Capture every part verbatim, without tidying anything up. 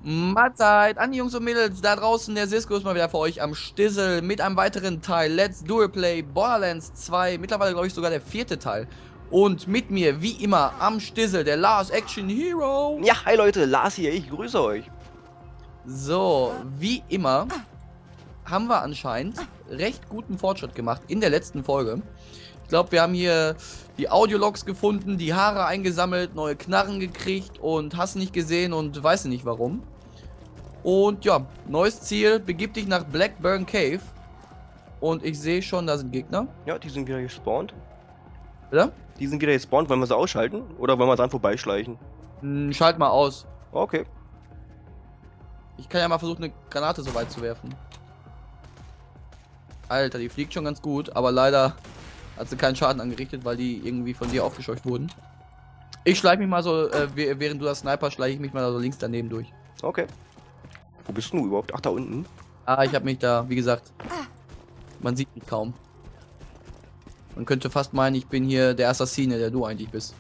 Mahlzeit an die Jungs und Mädels da draußen, der Sisko ist mal wieder für euch am Stissel mit einem weiteren Teil Let's Dual Play Borderlands zwei, mittlerweile glaube ich sogar der vierte Teil. Und mit mir, wie immer, am Stissel, der Lars Action Hero. Ja, hi Leute, Lars hier, ich grüße euch. So, wie immer haben wir anscheinend recht guten Fortschritt gemacht in der letzten Folge. Ich glaube, wir haben hier die Audiologs gefunden, die Haare eingesammelt, neue Knarren gekriegt und hast nicht gesehen und weiß nicht warum. Und ja, neues Ziel, begib dich nach Blackburn Cave. Und ich sehe schon, da sind Gegner. Ja, die sind wieder gespawnt. Oder? Die sind wieder gespawnt, wollen wir sie ausschalten? Oder wollen wir dran vorbeischleichen? Hm, schalt mal aus. Okay. Ich kann ja mal versuchen, eine Granate so weit zu werfen. Alter, die fliegt schon ganz gut, aber leider hat sie keinen Schaden angerichtet, weil die irgendwie von dir aufgescheucht wurden. Ich schleiche mich mal so, äh, während du das Sniper, schleiche ich mich mal so links daneben durch. Okay. Wo bist du überhaupt? Ach, da unten. Ah, ich habe mich da, wie gesagt, man sieht mich kaum. Man könnte fast meinen, ich bin hier der Assassine, der du eigentlich bist.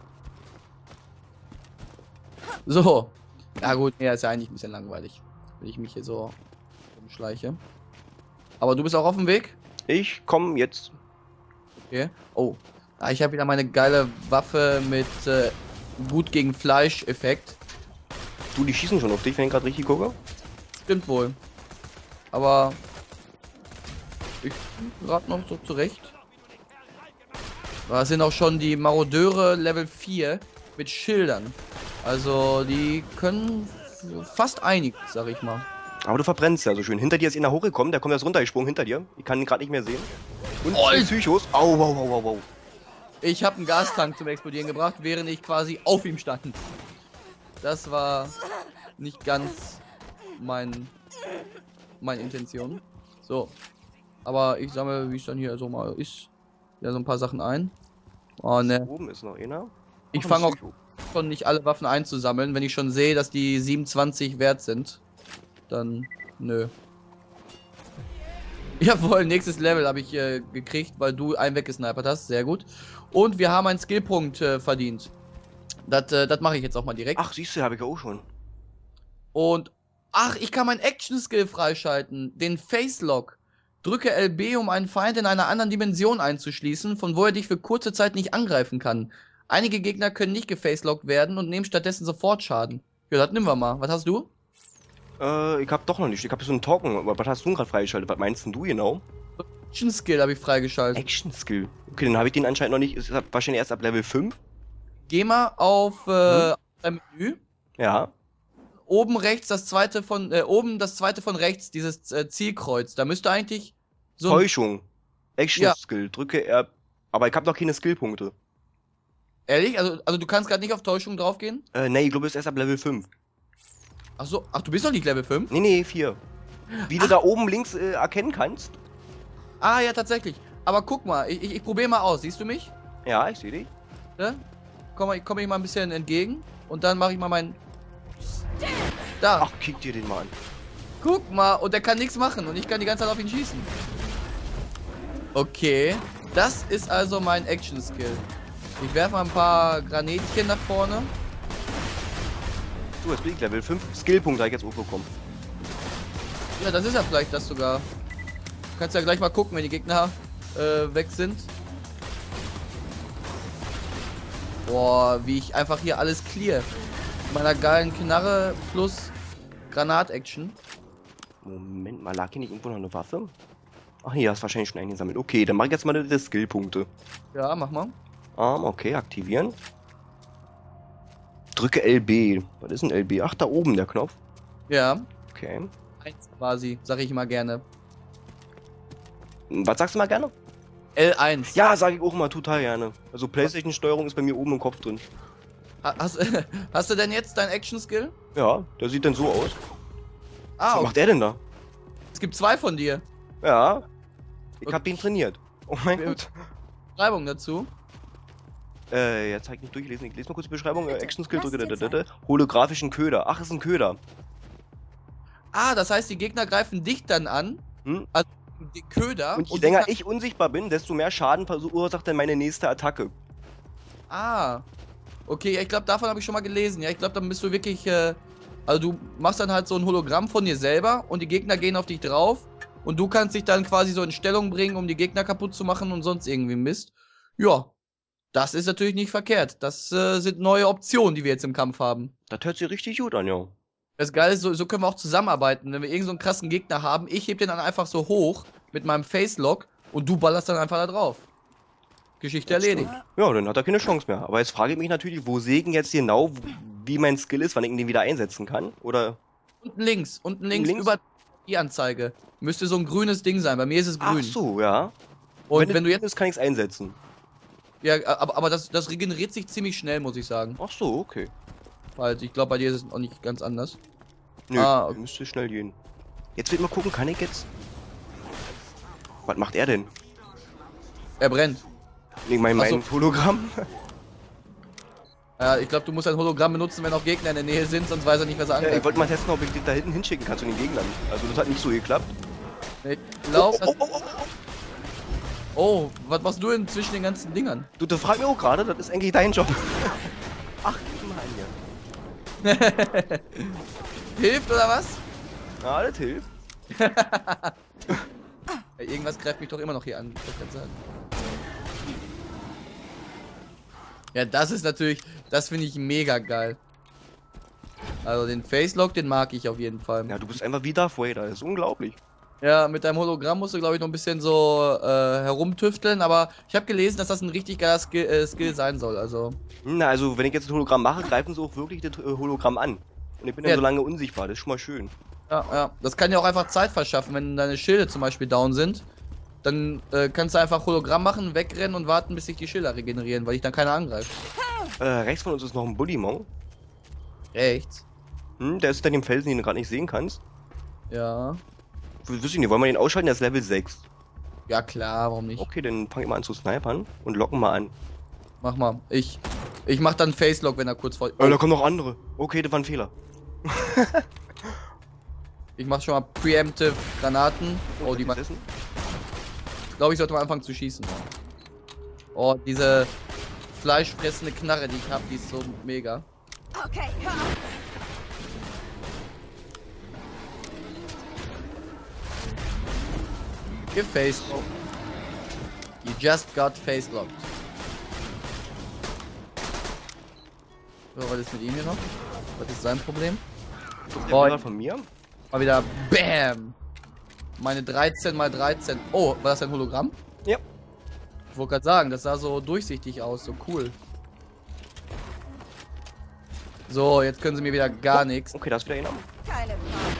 So. Ja gut, nee, ist ja eigentlich ein bisschen langweilig, wenn ich mich hier so umschleiche. Aber du bist auch auf dem Weg? Ich komme jetzt. Okay. Oh. Ah, ich habe wieder meine geile Waffe mit äh, gut gegen Fleisch-Effekt. Du, die schießen schon auf dich, wenn ich gerade richtig gucke. Stimmt wohl. Aber ich bin gerade noch so zurecht. Da sind auch schon die Marodeure Level vier mit Schildern. Also die können fast einiges, sag ich mal. Aber du verbrennst ja so schön. Hinter dir ist einer hochgekommen, der kommt jetzt runtergesprungen hinter dir. Ich kann ihn gerade nicht mehr sehen. Und Oh, zwei Psychos. Au, au, au, au, au. Ich habe einen Gastank zum Explodieren gebracht, während ich quasi auf ihm stand. Das war nicht ganz mein meine Intention. So. Aber ich sammle, wie es dann hier so mal ist, ja so ein paar Sachen ein. Oh ne. Oben ist noch einer. Ich fange auch schon nicht alle Waffen einzusammeln, wenn ich schon sehe, dass die siebenundzwanzig wert sind. Dann nö. Jawohl, nächstes Level habe ich äh, gekriegt, weil du einen weggesnipert hast. Sehr gut. Und wir haben einen Skillpunkt äh, verdient. Das äh, das mache ich jetzt auch mal direkt. Ach, siehst du, habe ich auch schon. Und ach, ich kann meinen Action-Skill freischalten. Den Face-Lock. Drücke L B, um einen Feind in einer anderen Dimension einzuschließen, von wo er dich für kurze Zeit nicht angreifen kann. Einige Gegner können nicht gefacelockt werden und nehmen stattdessen sofort Schaden. Ja, das nehmen wir mal. Was hast du? Äh, ich hab doch noch nicht. Ich hab so einen Token. Was hast du gerade freigeschaltet? Was meinst denn du genau? Action-Skill habe ich freigeschaltet. Action Skill. Okay, dann habe ich den anscheinend noch nicht. Ist wahrscheinlich erst ab Level fünf. Geh mal auf äh, Hm? dein Menü. Ja. Oben rechts das zweite von, äh, oben das zweite von rechts, dieses äh, Zielkreuz. Da müsste eigentlich so ein, Täuschung. Action Ja. Skill. Drücke R. Aber ich habe noch keine Skillpunkte. ehrlich, also, also du kannst gerade nicht auf Täuschung draufgehen? Äh, nee, ich glaube, es ist erst ab Level fünf. Ach so, ach du bist noch nicht Level fünf? Nee, nee, vier. Wie du da oben links äh, erkennen kannst. Ah ja, tatsächlich. Aber guck mal, ich, ich, ich probiere mal aus. Siehst du mich? Ja, ich sehe dich. Ne? Komm, mal- komm ich mal ein bisschen entgegen und dann mache ich mal meinen. Da, Ach, kick dir den mal an. guck mal, und der kann nichts machen und ich kann die ganze Zeit auf ihn schießen. Okay, das ist also mein Action-Skill. Ich werfe mal ein paar Granätchen nach vorne. Du, jetzt bin ich Level fünf. Skillpunkt habe ich jetzt auch bekommen. Ja, das ist ja vielleicht das sogar. Du kannst ja gleich mal gucken, wenn die Gegner äh, weg sind. Boah, wie ich einfach hier alles clear. Mit meiner geilen Knarre plus Granat-Action. Moment mal, lag hier nicht irgendwo noch eine Waffe? Ach, hier hast wahrscheinlich schon eingesammelt. Okay, dann mach ich jetzt mal die Skillpunkte. Ja, mach mal. Arm, okay, aktivieren. Drücke L B. Was ist ein L B? Ach, da oben der Knopf. Ja. Okay. Eins quasi, sag ich immer gerne. Was sagst du mal gerne? L eins. Ja, sage ich auch immer total gerne. Also PlayStation-Steuerung ist bei mir oben im Kopf drin. Ha- Hast, hast du denn jetzt dein Action-Skill? Ja, der sieht dann so aus. Ah, Was okay. macht der denn da? Es gibt zwei von dir. Ja. Ich Okay. hab den trainiert. Oh mein Wir- Gott. Beschreibung dazu. Äh, jetzt zeig nicht durchlesen. Ich lese mal kurz die Beschreibung. Äh, Action Skill drücke. da, da, da, da. Holographischen Köder. Ach, ist ein Köder. Ah, das heißt, die Gegner greifen dich dann an. Hm? Also den Köder. Und je du länger kannst- ich unsichtbar bin, desto mehr Schaden verursacht dann meine nächste Attacke. Ah. Okay, ja, ich glaube, davon habe ich schon mal gelesen. Ja, ich glaube, dann bist du wirklich äh, Also du machst dann halt so ein Hologramm von dir selber und die Gegner gehen auf dich drauf und du kannst dich dann quasi so in Stellung bringen, um die Gegner kaputt zu machen und sonst irgendwie Mist. Ja, das ist natürlich nicht verkehrt. Das äh, sind neue Optionen, die wir jetzt im Kampf haben. Das hört sich richtig gut an, ja. Das Geile ist, so, so können wir auch zusammenarbeiten. Wenn wir irgend so einen krassen Gegner haben, ich heb den dann einfach so hoch mit meinem Facelock und du ballerst dann einfach da drauf. Geschichte erledigt. Ja, dann hat er keine Chance mehr. Aber jetzt frage ich mich natürlich, wo Segen jetzt genau, wie mein Skill ist, wann ich den wieder einsetzen kann. Oder. Unten links, unten links, links? über die Anzeige. Müsste so ein grünes Ding sein. Bei mir ist es grün. Ach so, ja. Und wenn, wenn du jetzt. ist, kann ich es einsetzen. Ja, aber, aber das, das regeneriert sich ziemlich schnell, muss ich sagen. Ach so, okay. Halt, ich glaube, bei dir ist es auch nicht ganz anders. Nö, Ah, okay. müsste schnell gehen. Jetzt wird mal gucken, kann ich jetzt. Was macht er denn? Er brennt. Ich meine, Ach so. mein Hologramm. Ja, ich glaube, du musst ein Hologramm benutzen, wenn auch Gegner in der Nähe sind, sonst weiß er nicht, was er Ja, angreift. ich wollte mal testen, ob ich dich da hinten hinschicken kann zu den Gegnern. Also, das hat nicht so geklappt. Ich glaub, Oh, oh, oh, oh, oh. oh, was machst du denn zwischen den ganzen Dingern? Du, du fragst mich auch gerade, das ist eigentlich dein Job. Ach, gib mal an hier. Hilft oder was? Ja, das hilft. Ja, irgendwas greift mich doch immer noch hier an. Ich kann sagen. Ja, das ist natürlich, das finde ich mega geil. Also den Facelock, den mag ich auf jeden Fall. Ja, du bist einfach wie Darth Vader, das ist unglaublich. Ja, mit deinem Hologramm musst du, glaube ich, noch ein bisschen so äh, herumtüfteln, aber ich habe gelesen, dass das ein richtig geiler Skill, äh, Skill sein soll, also. Na, also wenn ich jetzt ein Hologramm mache, greifen sie auch wirklich das äh, Hologramm an. Und ich bin Ja. dann so lange unsichtbar, das ist schon mal schön. Ja, ja. Das kann ja auch einfach Zeit verschaffen, wenn deine Schilde zum Beispiel down sind. Dann äh, kannst du einfach Hologramm machen, wegrennen und warten, bis sich die Schilder regenerieren, weil dich dann keiner angreift. Äh, rechts von uns ist noch ein Bullymong. Rechts? Hm, der ist hinter dem Felsen, den du gerade nicht sehen kannst. Ja. Wüsste ich nicht, wollen wir den ausschalten? Der ist Level sechs. Ja klar, warum nicht? Okay, dann fang ich mal an zu snipern und locken mal an. Mach mal. Ich, ich mach dann Facelock, wenn er kurz vor... Oh, da kommen noch andere. Okay, das war ein Fehler. Ich mach schon mal Preemptive Granaten. Oh, die machen... Essen? Ich glaube, ich sollte mal anfangen zu schießen. Oh, diese fleischfressende Knarre, die ich habe, die ist so mega. Okay, hör auf. Gefacelocked. You just got facelocked. So, was ist mit ihm hier noch? Was ist sein Problem? Der Boah. Bruder von mir? Mal wieder BAM! Meine dreizehn mal dreizehn. Oh, war das ein Hologramm? Ja. Ich wollte gerade sagen, das sah so durchsichtig aus, so cool. So, jetzt können sie mir wieder gar nichts. Okay, da ist wieder einer. Keine Frage.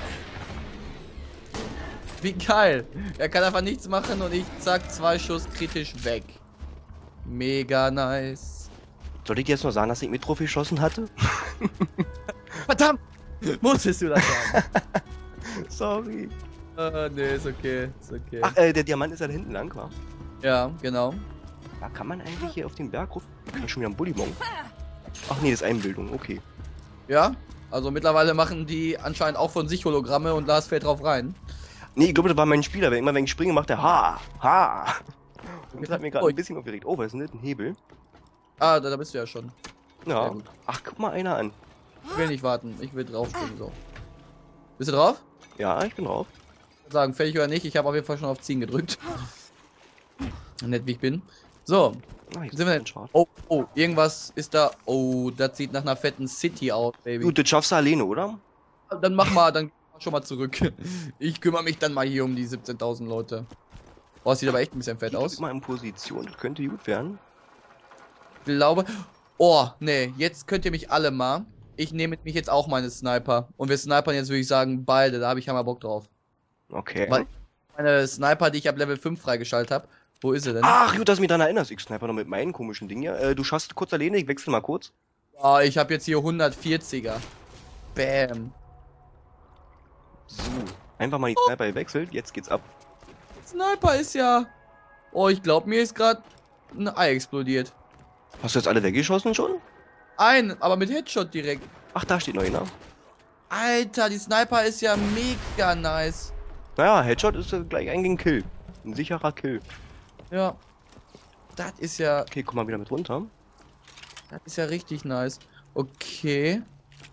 Wie geil! Er kann einfach nichts machen und ich zack, zwei Schuss kritisch weg. Mega nice. Soll ich dir jetzt nur sagen, dass ich mit Trophy geschossen hatte? Verdammt! Musstest du das sagen? Sorry. äh, nee, ist okay, ist okay. Ach, äh, der Diamant ist ja da hinten lang, wa? Ja, genau. Da kann man eigentlich hier auf den Berg ruf. Ich kann schon wieder einen Bullymong. Ach nee, das ist Einbildung, okay. Ja, also mittlerweile machen die anscheinend auch von sich Hologramme und Lars fällt drauf rein. Nee, ich glaube, das war mein Spieler. Wenn immer wenn ich springe, macht der Ha! Ha! Und das hat mir gerade ein bisschen aufgeregt. Oh, was ist denn das? Ein Hebel? Ah, da, da bist du ja schon. Sehr Ja. gut. Ach, guck mal einer an. Ich will nicht warten, ich will draufspringen, so. Bist du drauf? Ja, ich bin drauf. Ich würd sagen, fertig oder nicht, ich habe auf jeden Fall schon auf ziehen gedrückt. Nett wie ich bin. So, Ah, jetzt sind wir ist denn? ein Chart. Oh, oh, irgendwas ist da. Oh, das sieht nach einer fetten City aus, Baby. Du, das schaffst du alleine, oder? Dann mach mal, dann schon mal zurück. Ich kümmere mich dann mal hier um die siebzehntausend Leute. Oh, das sieht aber echt ein bisschen fett Ich aus. drück mal in Position, das könnte gut werden. Ich glaube. Oh, nee, jetzt könnt ihr mich alle mal. Ich nehme mit mich jetzt auch meine Sniper. Und wir snipern jetzt, würde ich sagen, beide. Da habe ich hammer Bock drauf. Okay. Weil meine Sniper, die ich ab Level fünf freigeschaltet habe. Wo ist sie denn? Ach, gut, dass du mich daran erinnerst. Ich sniper noch mit meinen komischen Dingen hier. Äh, du schaffst kurz alleine, ich wechsle mal kurz. Ah, ich habe jetzt hier hundertvierziger. Bam. So. Einfach mal die Sniper gewechselt, jetzt geht's ab. Sniper ist ja... Oh, ich glaube, mir ist gerade ein Ei explodiert. Hast du jetzt alle weggeschossen schon? Ein, aber mit Headshot direkt. Ach, da steht noch einer. Alter, die Sniper ist ja mega nice. Naja, Headshot ist äh, gleich ein Kill. Ein sicherer Kill. Ja. Das ist ja... Okay, komm mal wieder mit runter. Das ist ja richtig nice. Okay.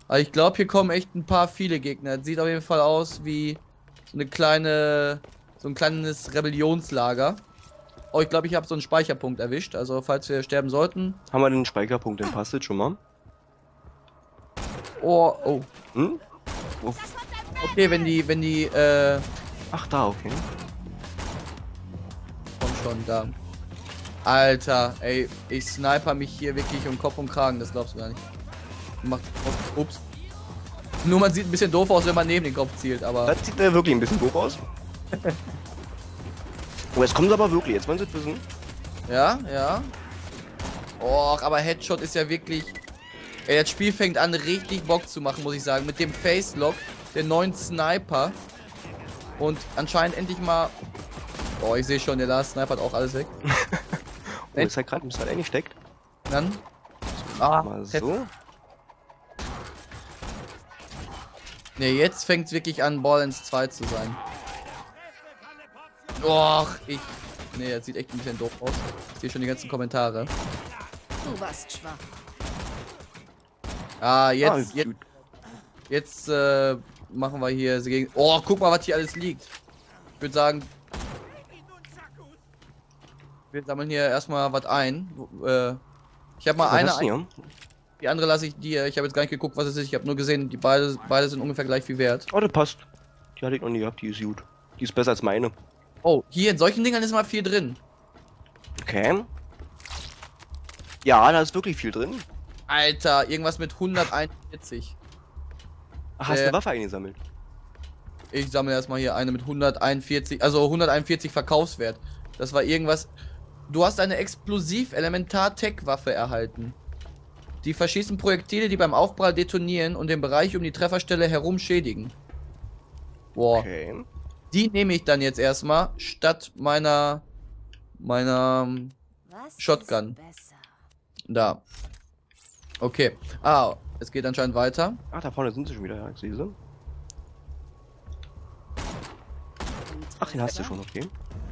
Aber ich glaube, hier kommen echt ein paar viele Gegner. Sieht auf jeden Fall aus wie so eine kleine, so ein kleines Rebellionslager. Oh, ich glaube, ich habe so einen Speicherpunkt erwischt. Also, falls wir sterben sollten. Haben wir den Speicherpunkt, den passt jetzt schon mal? Oh, oh. Hm? Oh. Okay, wenn die, wenn die, äh, Ach, da, okay. komm schon, da. Alter, ey, ich sniper mich hier wirklich um Kopf und Kragen, das glaubst du gar nicht. Macht, ups. Nur man sieht ein bisschen doof aus, wenn man neben den Kopf zielt, aber... Das sieht äh, wirklich ein bisschen doof aus. Oh, jetzt kommen sie aber wirklich, jetzt wollen sie es wissen. Ja, ja. Och, aber Headshot ist ja wirklich... Ey, das Spiel fängt an, richtig Bock zu machen, muss ich sagen. Mit dem Facelock, der neuen Sniper. Und anscheinend endlich mal... Oh, ich sehe schon, der Last Sniper hat auch alles weg. Oh, ist halt gerade ein bisschen eingesteckt. Dann... Ah, Mal Tef- so. Ne, jetzt fängt es wirklich an, Borderlands zwei zu sein. Och, ich... Ne, das sieht echt ein bisschen doof aus. Ich sehe schon die ganzen Kommentare. Du warst schwach. Ah, Ah, jetzt... jetzt, gut. jetzt äh, machen wir hier... Gegen oh, guck mal, was hier alles liegt. Ich würde sagen... Wir sammeln hier erstmal was ein. Äh, ich habe mal Was eine... hast du hier? Die andere lasse ich dir. Ich habe jetzt gar nicht geguckt, was es ist. Ich habe nur gesehen, die beide, beide sind ungefähr gleich viel wert. Oh, das passt. Die hatte ich noch nie gehabt, die ist gut. Die ist besser als meine. Oh, hier in solchen Dingern ist mal viel drin. Okay. Ja, da ist wirklich viel drin. Alter, irgendwas mit hunderteinundvierzig. Ach, hast du Äh, eine Waffe eingesammelt? Ich sammle erstmal hier eine mit hunderteinundvierzig, also hunderteinundvierzig Verkaufswert. Das war irgendwas. Du hast eine Explosiv-Elementar-Tech-Waffe erhalten. Die verschießen Projektile, die beim Aufprall detonieren und den Bereich um die Trefferstelle herum schädigen. Boah. Okay. Die nehme ich dann jetzt erstmal statt meiner meiner Was Shotgun. ist besser? Da. Okay. Ah, es geht anscheinend weiter. Ach, da vorne sind sie schon wieder, ja, ich sehe sie. Ach, den hast du schon, okay.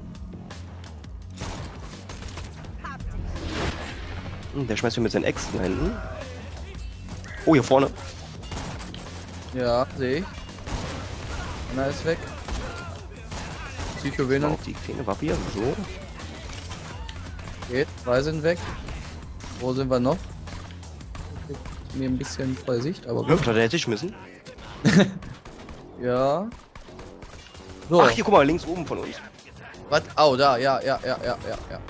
Hm, der schmeißt mir mit seinen Äxten da hinten. Oh, hier vorne. Ja, sehe ich. Einer ist weg. Psycho-Venom Auf die kleine Waffe hier, so. geht. Zwei sind weg. Wo sind wir noch? Mir ein bisschen vor Sicht, aber gut. Hüpft, hat er jetzt geschmissen? Ja. So, Ach, hier, guck mal, links oben von uns. was? Oh, da, ja, ja, ja, ja, ja, ja.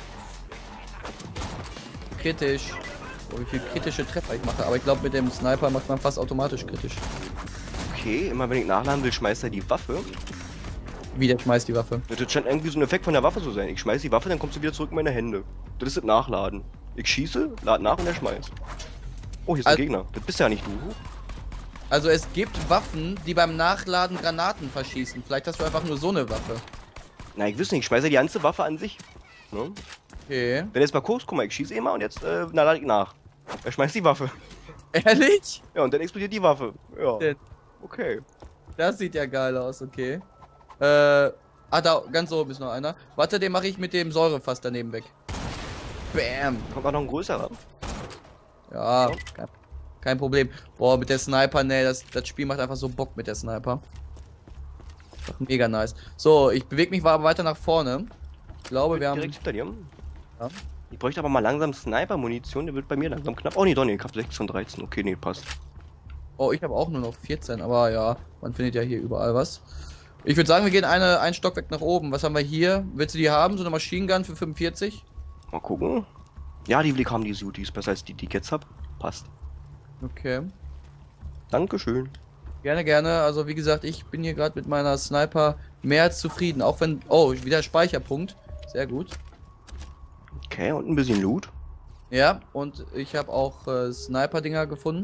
Kritisch. Oh, wie viel kritische Treffer ich mache. Aber ich glaube, mit dem Sniper macht man fast automatisch kritisch. Okay, immer wenn ich nachladen will, schmeißt er die Waffe. Wie, der schmeißt die Waffe. Das scheint irgendwie so ein Effekt von der Waffe zu sein. Ich schmeiß die Waffe, dann kommt sie wieder zurück in meine Hände. Das ist das Nachladen. Ich schieße, lade nach und er schmeißt. Oh, hier ist ein Also- Gegner. Das bist ja nicht du. Also es gibt Waffen, die beim Nachladen Granaten verschießen. Vielleicht hast du einfach nur so eine Waffe. Na, ich weiß nicht, ich schmeiße die ganze Waffe an sich. Ne? Okay. Wenn du jetzt mal guckst, guck mal, ich schieße immer und jetzt, äh, na, lade ich nach. Er schmeißt die Waffe. Ehrlich? Ja, und dann explodiert die Waffe. Ja. Der- Okay. Das sieht ja geil aus, okay. Äh, ah, da ganz oben ist noch einer. Warte, den mache ich mit dem Säurefass daneben weg. Bam. Kommt auch noch ein größerer. Ja, kein, kein Problem. Boah, mit der Sniper, ne, das, das Spiel macht einfach so Bock mit der Sniper. Doch mega nice. So, ich bewege mich aber weiter nach vorne. Ich glaube, wir haben... Direkt hinter dir. Ja. Ich bräuchte aber mal langsam Sniper-Munition, der wird bei mir langsam knapp. Oh nee, doch, nee, ich hab sechzehn von dreizehn. Okay, nee, passt. Oh, ich habe auch nur noch vierzehn, aber ja, man findet ja hier überall was. Ich würde sagen, wir gehen eine, ein Stockwerk nach oben. Was haben wir hier? Willst du die haben? So eine Machine Gun für fünfundvierzig? Mal gucken. Ja, die will ich haben, die Suit, die ist besser als die, die ich jetzt hab. Passt. Okay. Dankeschön. Gerne, gerne. Also wie gesagt, ich bin hier gerade mit meiner Sniper mehr als zufrieden. Auch wenn... Oh, wieder Speicherpunkt. Sehr gut. Okay, und ein bisschen Loot. Ja, und ich habe auch äh, Sniper-Dinger gefunden.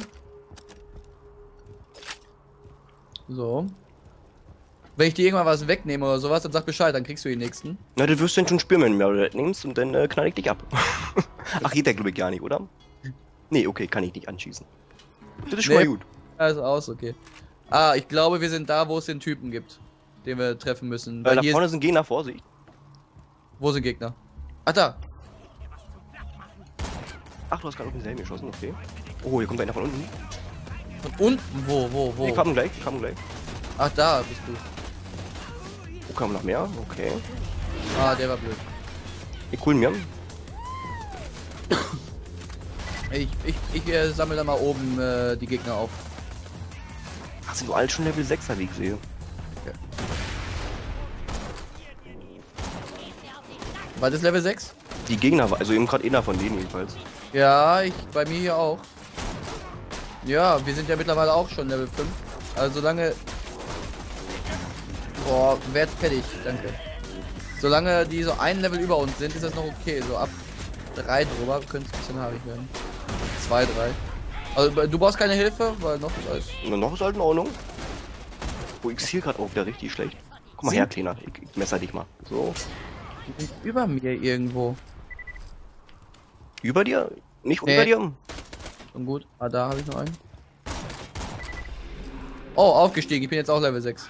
So. Wenn ich dir irgendwann was wegnehme oder sowas, dann sag Bescheid, dann kriegst du den nächsten. Na, du wirst dann schon spüren, wenn du mir das nimmst und dann äh, knall ich dich ab. Ach, geht der glaube ich gar nicht, oder? Nee, okay, kann ich nicht anschießen. Das ist schon Nee. mal gut. Also aus, okay. Ah, ich glaube, wir sind da, wo es den Typen gibt, den wir treffen müssen. Äh, Weil da hier vorne ist, sind Gegner, Vorsicht. wo sind Gegner? Ach, da. Ach, du hast gerade auf denselben geschossen, okay. Oh, hier kommt einer von unten. Von unten? Wo, wo, wo? Die kommen gleich, die kommen gleich. Ach, da bist du. Wo kommen noch mehr? Okay. Ah, der war blöd. Die coolen mir. Ich, ich, ich äh, sammle da mal oben äh, die Gegner auf. Ach, sind du alle schon Level sechser, wie ich sehe. War das Level sechs? Die Gegner, also eben gerade einer von denen jedenfalls. Ja, ich bei mir hier auch. Ja, wir sind ja mittlerweile auch schon Level fünf. Also solange... Boah, werd fertig, danke. Solange die so ein Level über uns sind, ist das noch okay. So ab drei drüber könnte es ein bisschen haarig werden. zwei, drei. Also du brauchst keine Hilfe, weil noch ist alles... Und noch ist halt in Ordnung. Oh, ich ziel gerade auf, der richtig schlecht. Guck mal Sie- her, Kleiner. Ich, ich messer dich mal. So. Die sind über mir irgendwo. Über dir? Nicht Nee. über dir? Schon gut. Ah, da habe ich noch einen. Oh, aufgestiegen. Ich bin jetzt auch Level sechs.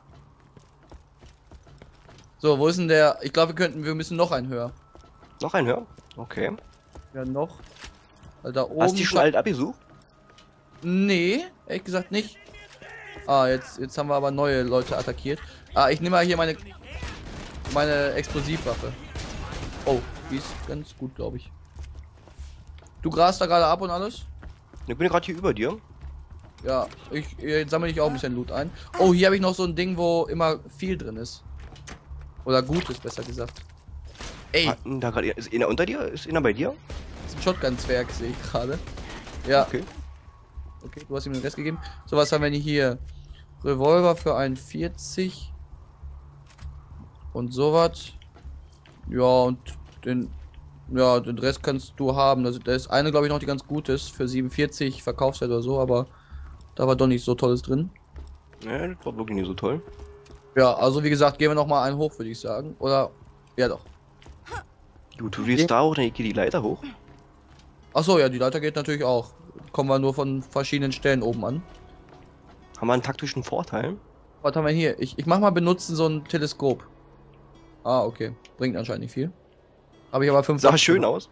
So, wo ist denn der? Ich glaube, wir könnten, wir müssen noch einen höher. Noch ein Hör? Okay. Ja, noch. Also da oben. Hast du die schon alt abgesucht? Nee, ehrlich gesagt nicht. Ah, jetzt, jetzt haben wir aber neue Leute attackiert. Ah, ich nehme mal hier meine meine Explosivwaffe. Oh, die ist ganz gut, glaube ich. Du grast da gerade ab und alles? Ich bin gerade hier über dir. Ja, ich jetzt sammle ich auch ein bisschen Loot ein. Oh, hier habe ich noch so ein Ding, wo immer viel drin ist. Oder gut ist, besser gesagt. Ey, Ah, da gerade ist einer unter dir? Ist einer bei dir? das ist ein Shotgun-Zwerg, sehe ich gerade. Ja, Okay. okay, du hast ihm den Rest gegeben. So, was haben wir denn hier? Revolver für einundvierzig. Und sowas. Ja, und den... Ja, den Rest kannst du haben. Also, da ist eine, glaube ich, noch, die ganz gut ist. Für siebenundvierzig Verkaufswert oder so, aber da war doch nicht so Tolles drin. Ja, das war wirklich nicht so toll. Ja, also wie gesagt, gehen wir noch mal einen hoch, würde ich sagen. Oder... Ja, doch. Gut, du gehst da hoch, dann geht die Leiter hoch. Achso, ja, die Leiter geht natürlich auch. Kommen wir nur von verschiedenen Stellen oben an. Haben wir einen taktischen Vorteil? Was haben wir hier? Ich, ich mach mal benutzen so ein Teleskop. Ah, okay. Bringt anscheinend nicht viel. Habe ich aber fünf. Sah schön aus.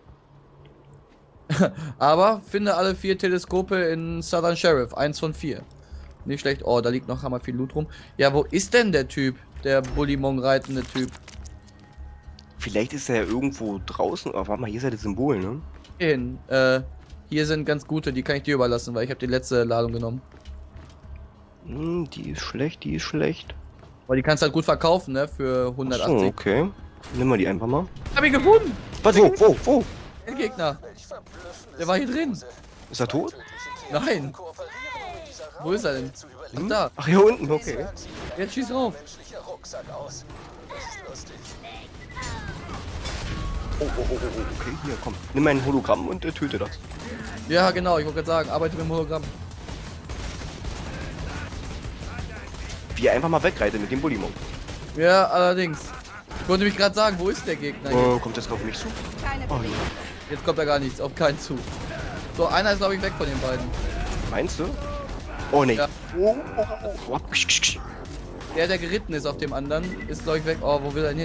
Aber finde alle vier Teleskope in Southern Sheriff. Eins von vier. Nicht schlecht. Oh, da liegt noch hammer viel Loot rum. Ja, wo ist denn der Typ? Der Bullymong reitende Typ. Vielleicht ist er ja irgendwo draußen. Oh, warte mal, hier ist ja das Symbol, ne? Hin. Äh, hier sind ganz gute, die kann ich dir überlassen, weil ich habe die letzte Ladung genommen. Hm, die ist schlecht, die ist schlecht. Aber die kannst du halt gut verkaufen, ne? Für Ach so, hundertachtzig. okay. Nimm mal die einfach mal. Hab ihn gefunden! Was? Wo? Wo? Wo? Der Gegner. Der war hier drin. Ist er tot? Nein. Wo ist er denn? Ach, Hm? da. Ach, hier unten, okay. Jetzt schieß drauf. Oh, oh, oh, oh, oh, okay, hier, komm. Nimm mein Hologramm und äh, töte das. Ja, genau. Ich wollte gerade sagen, arbeite mit dem Hologramm. Wie er einfach mal wegreitet mit dem Bullymong. Ja, allerdings. Ich wollte mich gerade sagen, wo ist der Gegner? Oh, kommt das auf mich zu? Keine Oh, Bewegung. Jetzt kommt da gar nichts, auf keinen zu. So, einer ist glaube ich weg von den beiden. meinst du? Oh, nee. Ja. Oh, oh, oh, oh. Ksch, ksch, ksch. Der, der geritten ist auf dem anderen, ist glaube ich weg. Oh, wo will er denn hin?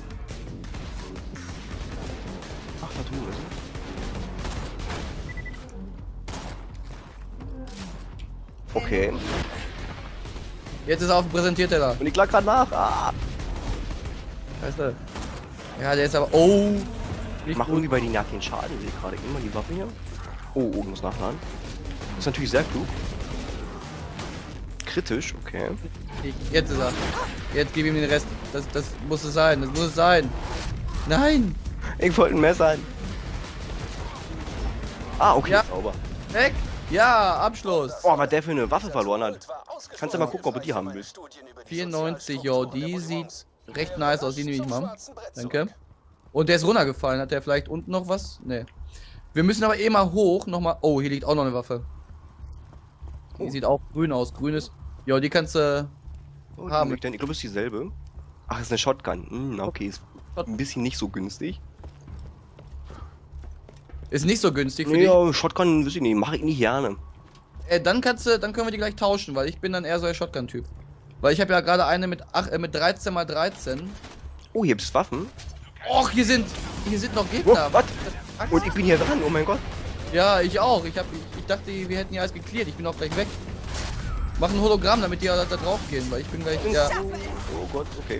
Ach, da drüben ist er. Okay. Jetzt ist er auf dem Präsentierteller. Und ich lag grad nach. Ah. Weißt du? Ja, der ist aber... Oh! Nicht Mach gut. irgendwie bei denen ja keinen Schaden, sehe ich gerade. Gib mal die Waffe hier. Oh, oh, ich muss nachladen. Das ist natürlich sehr klug. Kritisch, okay. Jetzt ist er. Jetzt gib ihm den Rest. Das, das muss es sein. Das muss es sein. Nein! Ich wollte ein Messer. Ah, okay, Ja. sauber. Weg! Ja, Abschluss! Oh, was der für eine Waffe verloren hat. Kannst du mal gucken, ob du die haben willst. vierundneunzig, yo, die sieht recht nice aus. Die nehme ich mal. Danke. Und der ist runtergefallen. Hat der vielleicht unten noch was? Nee. Wir müssen aber eh mal hoch. Nochmal. Oh, hier liegt auch noch eine Waffe. Die Oh. sieht auch grün aus. Grün ist. Ja, die kannst du. Oh, Haben. die denn? Ich glaube, es ist dieselbe. Ach, ist eine Shotgun. Hm, okay, ist ein bisschen nicht so günstig. Ist nicht so günstig für Nee, dich. ja, Shotgun, weiß ich nicht, mache ich nicht gerne. Äh, dann kannst du, dann können wir die gleich tauschen, weil ich bin dann eher so der Shotgun-Typ. Weil ich habe ja gerade eine mit, ach, äh, mit dreizehn mal dreizehn. Oh, hier gibt's Waffen. Och, hier sind, hier sind noch Oh, Gegner. was? Und ich bin hier dran, oh mein Gott. Ja, ich auch. Ich, hab, ich, ich dachte, wir hätten ja alles geklärt. Ich bin auch gleich weg. Mach ein Hologramm, damit die da, da drauf gehen, weil ich bin gleich. Ja. Oh Gott, okay.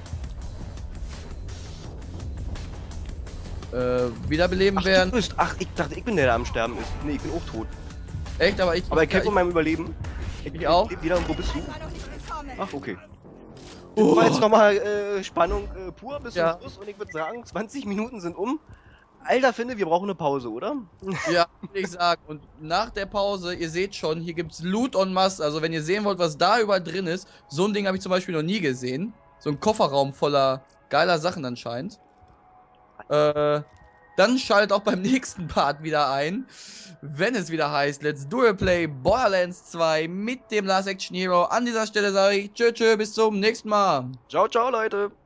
Äh, wiederbeleben Ach, werden. du bist, ach, ich dachte, ich bin der, der am Sterben ist. Nee, ich bin auch tot. Echt, aber ich. Aber ich ja, kämpfe um meinem Überleben. Ich auch. lebe wieder, und wo bist du? War noch nicht willkommen. Ach, okay. Das Oh. war jetzt nochmal äh, Spannung äh, pur bis Ja. zum Schluss und ich würde sagen, zwanzig Minuten sind um. Alter, finde, wir brauchen eine Pause, oder? Ja, würde ich sagen. Und nach der Pause, ihr seht schon, hier gibt's Loot en masse. Also wenn ihr sehen wollt, was da überall drin ist, so ein Ding habe ich zum Beispiel noch nie gesehen. So ein Kofferraum voller geiler Sachen anscheinend. Äh, dann schaltet auch beim nächsten Part wieder ein, wenn es wieder heißt, Let's Do a Play Borderlands zwei mit dem Last Action Hero. An dieser Stelle sage ich tschö tschö, bis zum nächsten Mal. Ciao, ciao, Leute.